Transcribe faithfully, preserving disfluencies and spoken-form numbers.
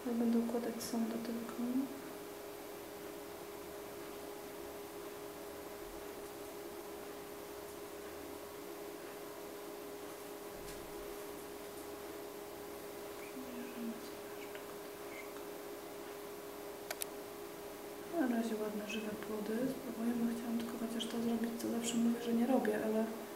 Ja będę układać sondę tylko. Na razie ładne, żywe płody. Spróbujemy. Chciałam tylko chociaż to zrobić, co zawsze mówię, że nie robię, ale